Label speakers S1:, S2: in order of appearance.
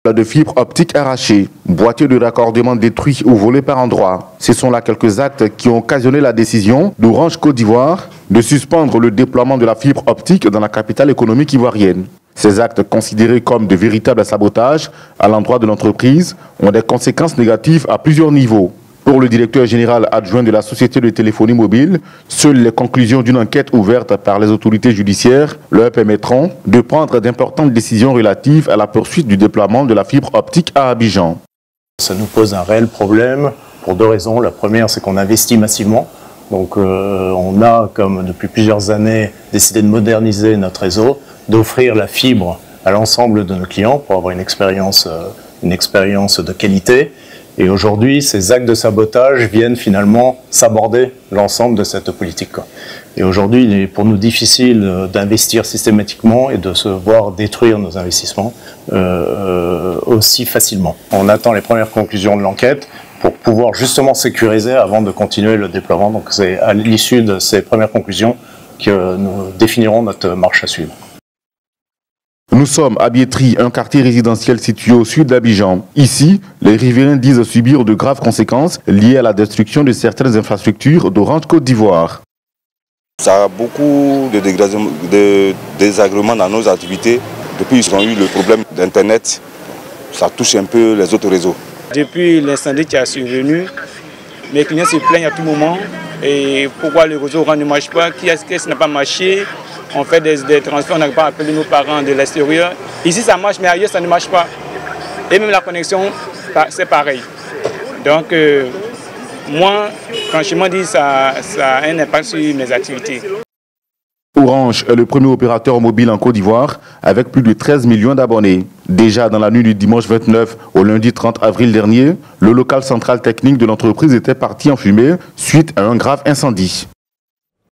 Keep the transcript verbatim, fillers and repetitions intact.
S1: de fibres optiques arrachées, boîtiers de raccordement détruits ou volés par endroits. Ce sont là quelques actes qui ont occasionné la décision d'Orange Côte d'Ivoire de suspendre le déploiement de la fibre optique dans la capitale économique ivoirienne. Ces actes, considérés comme de véritables sabotages à l'endroit de l'entreprise, ont des conséquences négatives à plusieurs niveaux. Pour le directeur général adjoint de la société de téléphonie mobile, seules les conclusions d'une enquête ouverte par les autorités judiciaires leur permettront de prendre d'importantes décisions relatives à la poursuite du déploiement de la fibre optique à Abidjan.
S2: Ça nous pose un réel problème pour deux raisons. La première, c'est qu'on investit massivement. Donc euh, on a, comme depuis plusieurs années, décidé de moderniser notre réseau, d'offrir la fibre à l'ensemble de nos clients pour avoir une expérience, euh, une expérience de qualité. Et aujourd'hui, ces actes de sabotage viennent finalement s'aborder l'ensemble de cette politique. Et aujourd'hui, il est pour nous difficile d'investir systématiquement et de se voir détruire nos investissements euh, aussi facilement. On attend les premières conclusions de l'enquête pour pouvoir justement sécuriser avant de continuer le déploiement. Donc c'est à l'issue de ces premières conclusions que nous définirons notre marche à suivre.
S1: Nous sommes à Biétry, un quartier résidentiel situé au sud d'Abidjan. Ici, les riverains disent subir de graves conséquences liées à la destruction de certaines infrastructures d'Orange Côte d'Ivoire.
S3: Ça a beaucoup de, de désagréments dans nos activités. Depuis qu'ils ont eu le problème d'Internet, ça touche un peu les autres réseaux.
S4: Depuis l'incendie qui a survenu, mes clients se plaignent à tout moment. Et pourquoi le réseau Orange ne marche pas? Qui est-ce qui n'a pas marché? On fait des, des transferts, on n'a pas appelé nos parents de l'extérieur. Ici ça marche, mais ailleurs ça ne marche pas. Et même la connexion, c'est pareil. Donc, euh, moi, franchement dit, ça, ça a un impact sur mes activités.
S1: Orange est le premier opérateur mobile en Côte d'Ivoire avec plus de treize millions d'abonnés. Déjà dans la nuit du dimanche vingt-neuf au lundi trente avril dernier, le local central technique de l'entreprise était parti en fumée suite à un grave incendie.